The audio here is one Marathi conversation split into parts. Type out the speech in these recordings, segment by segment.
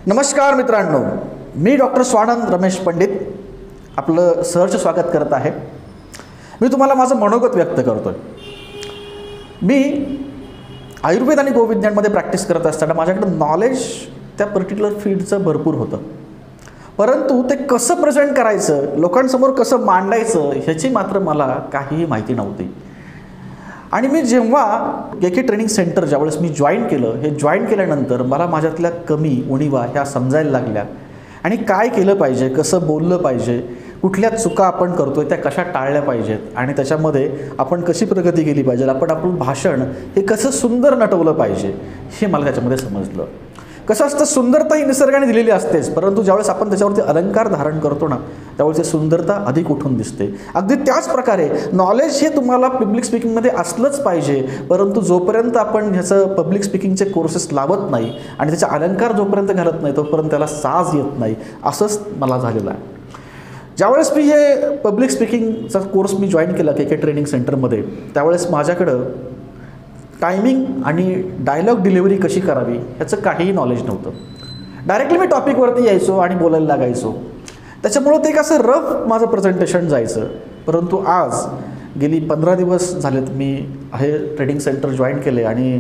नमस्कार मित्रांनो, मी डॉक्टर स्वानंद रमेश पंडित आपलं सहर्ष स्वागत करत आहे। मी तुम्हाला माझं मनोगत व्यक्त करतो आहे। मी आयुर्वेद आणि गोविज्ञानमध्ये प्रॅक्टिस करत असताना माझ्याकडे नॉलेज त्या पर्टिक्युलर फील्डचं भरपूर होतं, परंतु ते कसं प्रेझेंट करायचं, लोकांसमोर कसं मांडायचं ह्याची मात्र मला काहीही माहिती नव्हती। आणि मी जेव्हा के ट्रेनिंग सेंटर ज्यावेळेस मी जॉईन केलं, हे जॉईन केल्यानंतर मला माझ्यातल्या कमी उणिवा ह्या समजायला लागल्या आणि काय केलं पाहिजे, कसं बोललं पाहिजे, कुठल्या चुका आपण करतोय त्या कशा टाळल्या पाहिजेत आणि त्याच्यामध्ये आपण कशी प्रगती केली पाहिजे, आपण आपलं भाषण हे कसं सुंदर नटवलं पाहिजे हे मला त्याच्यामध्ये समजलं। कसं असतं, सुंदरता ही निसर्गाने दिलेली असतेच, परंतु ज्यावेळेस आपण त्याच्यावरती अलंकार धारण करतो ना, त्यावेळेस ती सुंदरता अधिक उठून दिसते। अगदी त्याच प्रकारे नॉलेज हे तुम्हाला पब्लिक स्पीकिंगमध्ये असलंच पाहिजे, परंतु जोपर्यंत आपण ह्याचं पब्लिक स्पीकिंगचे कोर्सेस लावत नाही आणि त्याचा अलंकार जोपर्यंत घालत नाही तोपर्यंत त्याला साज येत नाही, असंच मला झालेलं आहे। ज्यावेळेस मी हे पब्लिक स्पीकिंगचा कोर्स मी जॉईन केला के ट्रेनिंग सेंटरमध्ये, त्यावेळेस माझ्याकडं टायमिंग आणि डायलॉग डिलिव्हरी कशी करावी याचं काहीही नॉलेज नव्हतं। डायरेक्टली मी टॉपिकवरती यायचो आणि बोलायला लागायचो, त्याच्यामुळं ते कसं रफ माझं प्रेझेंटेशन जायचं। परंतु आज गेली 15 दिवस झालेत मी हे ट्रेनिंग सेंटर जॉईन केले आणि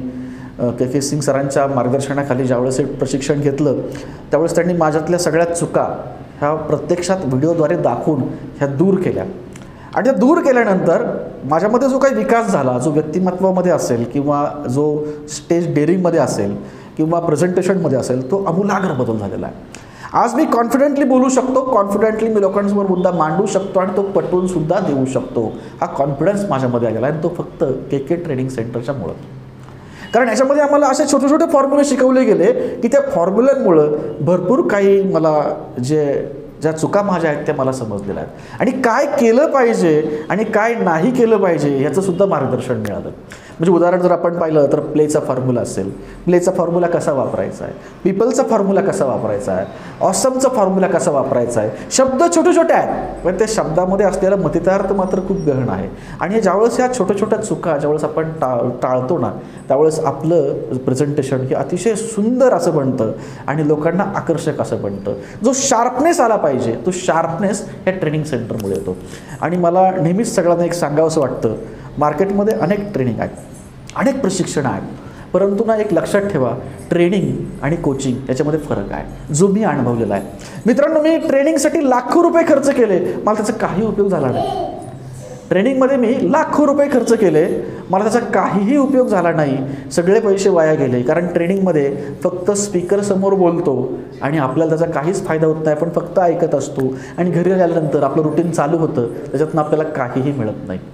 के सिंग सरांच्या मार्गदर्शनाखाली ज्यावेळेस हे प्रशिक्षण घेतलं त्यावेळेस त्यांनी माझ्यातल्या सगळ्या चुका ह्या प्रत्यक्षात व्हिडिओद्वारे दाखवून ह्या दूर केल्या आणि त्या दूर केल्यानंतर माझ्यामध्ये जो काही विकास झाला, जो व्यक्तिमत्वामध्ये असेल किंवा जो स्टेज डेअरिंगमध्ये असेल किंवा प्रेझेंटेशनमध्ये असेल, तो आमूलाग्र बदल झालेला आहे। आज मी कॉन्फिडेंटली बोलू शकतो, कॉन्फिडेंटली मी लोकांसमोर मुद्दा मांडू शकतो आणि तो पटवून सुद्धा देऊ शकतो। हा कॉन्फिडन्स माझ्यामध्ये आलेला आहे आणि तो फक्त के ट्रेनिंग सेंटरच्यामुळं। कारण याच्यामध्ये आम्हाला असे छोटे छोटे फॉर्म्युले शिकवले गेले की त्या फॉर्म्युल्यांमुळं भरपूर काही मला ज्या चुका माझ्या आहेत त्या मला समजलेल्या आहेत आणि काय केलं पाहिजे आणि काय नाही केलं पाहिजे याचं सुद्धा मार्गदर्शन मिळालं। म्हणजे उदाहरण जर आपण पाहिलं तर प्लेचा फॉर्म्युला असेल, प्लेचा फॉर्म्युला कसा वापरायचा आहे, पीपलचा फॉर्म्युला कसा वापरायचा आहे, ऑसमचा फॉर्म्युला कसा वापरायचा आहे। शब्द छोटे छोटे आहेत, पण त्या शब्दामध्ये असलेला मतितार्थ मात्र खूप गहन आहे आणि ज्यावेळेस ह्या छोट्या छोट्या चुका ज्यावेळेस आपण टाळतो ना, त्यावेळेस आपलं प्रेझेंटेशन हे अतिशय सुंदर असं बनतं आणि लोकांना आकर्षक असं बनतं। जो शार्पनेस आला पाहिजे तो शार्पनेस ह्या ट्रेनिंग सेंटरमुळे येतो। आणि मला नेहमीच सगळ्यांना एक सांगावंसं वाटतं, मार्केटमध्ये अनेक ट्रेनिंग आहेत, अनेक प्रशिक्षण आहेत, परंतु ना एक लक्षात ठेवा, ट्रेनिंग आणि कोचिंग याच्यामध्ये फरक आहे, जो मी अनुभवलेला आहे। मित्रांनो, मी ट्रेनिंगसाठी लाखो रुपये खर्च केले, मला त्याचा काही उपयोग झाला नाही। ट्रेनिंगमध्ये मी लाखो रुपये खर्च केले, मला त्याचा काहीही उपयोग झाला नाही, सगळे पैसे वाया गेले। कारण ट्रेनिंगमध्ये फक्त स्पीकर समोर बोलतो आणि आपल्याला त्याचा काहीच फायदा होत नाही, आपण फक्त ऐकत असतो आणि घरी आल्यानंतर आपलं रुटीन चालू होतं, त्याच्यातून आपल्याला काहीही मिळत नाही।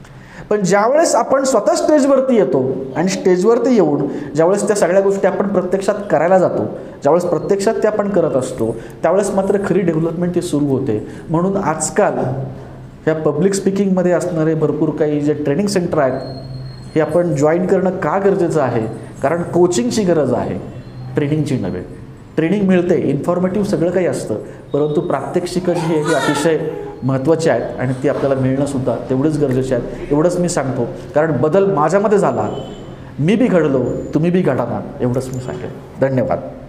पण ज्यावेळेस आपण स्वतः स्टेजवरती येतो आणि स्टेजवरती येऊन ज्यावेळेस त्या सगळ्या गोष्टी आपण प्रत्यक्षात करायला जातो, ज्यावेळेस प्रत्यक्षात ते आपण करत असतो, त्यावेळेस मात्र खरी डेव्हलपमेंट ही सुरू होते। म्हणून आजकाल ह्या पब्लिक स्पीकिंगमध्ये असणारे भरपूर काही जे ट्रेनिंग सेंटर आहेत हे आपण जॉईन करणं का गरजेचं आहे, कारण कोचिंगची गरज आहे, ट्रेनिंगची नव्हे। ट्रेनिंग मिळते, इन्फॉर्मेटिव्ह सगळं काही असतं, परंतु प्रात्यक्षिकं जी आहे ही अतिशय महत्त्वाची आहेत आणि ती आपल्याला मिळणंसुद्धा तेवढंच गरजेचे आहेत। एवढंच मी सांगतो, कारण बदल माझ्यामध्ये झाला, मी बी घडलो, तुम्ही बी घडा ना, एवढंच मी सांगेन। धन्यवाद।